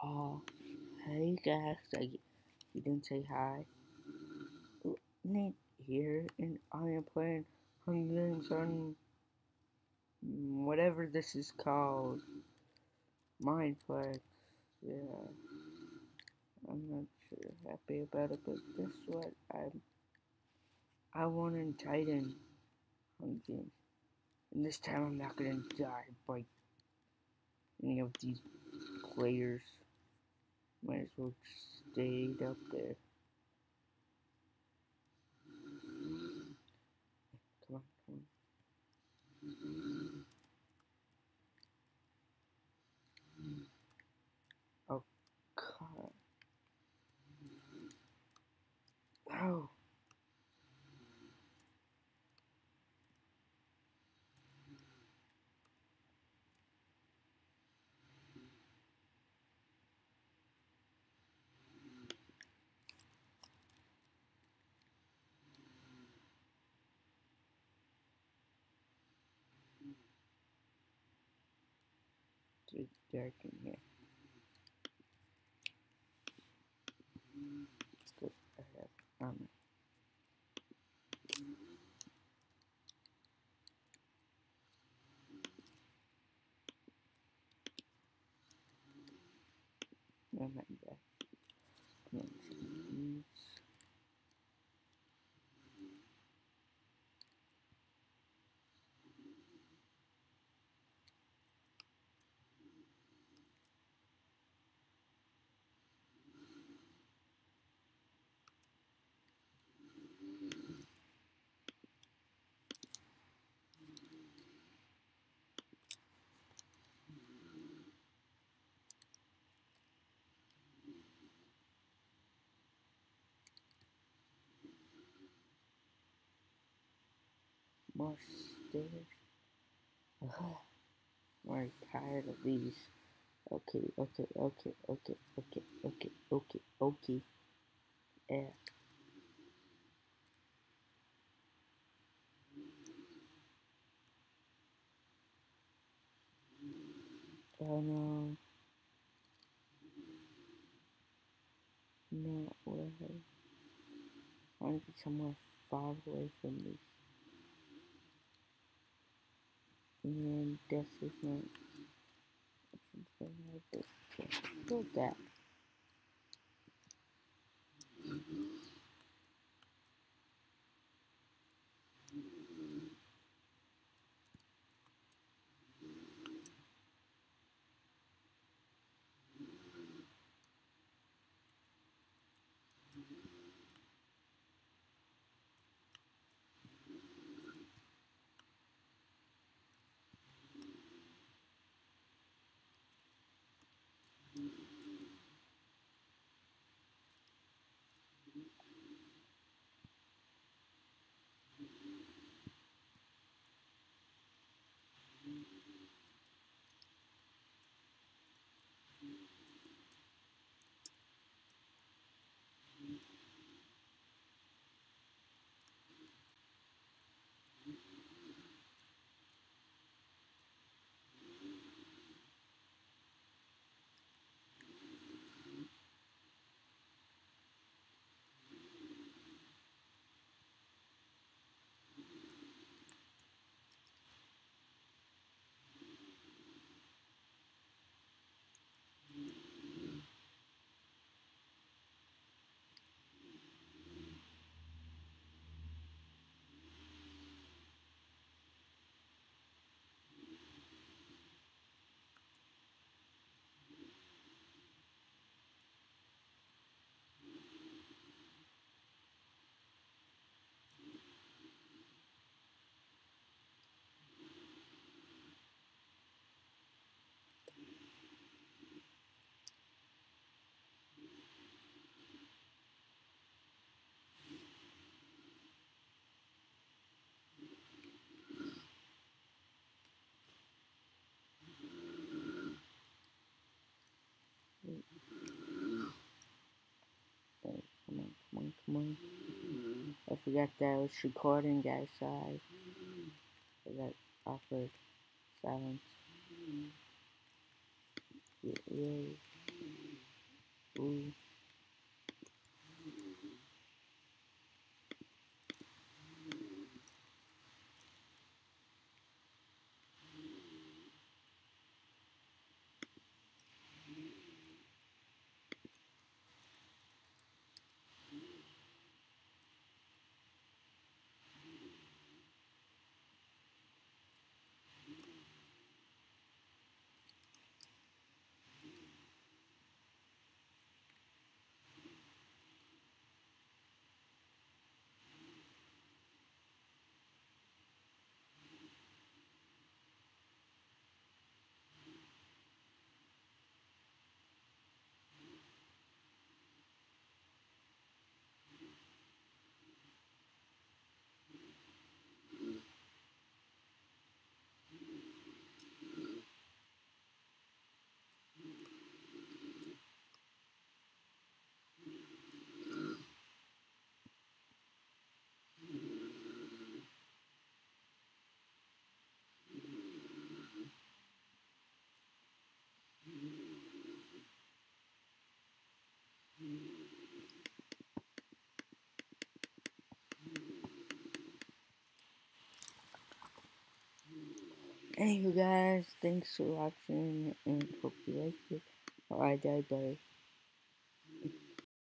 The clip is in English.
Oh, hey guys, you didn't say hi. Nate here, and I am playing Hunger Games on whatever this is called. Mineplex. Yeah, I'm not sure happy about it, but this is what I won in Titan Hunger Games. And this time I'm not gonna die by any of these players. Might as well just stay up there. Come on, come on. Oh, God. Oh. It's dark in here. Good, I have armor. No, not that. No, these. More stairs. Ugh, we're tired of these. Okay, okay, okay, okay, okay, okay, okay, okay. Yeah. Oh no. No way. I want to be somewhere far away from these. And death is not. Build that. Come on, come on, come on. I forgot that I was recording, guys. Sorry. For that awkward silence. Yay. Ooh. Hey you guys, thanks for watching and hope you liked it. Or I died better.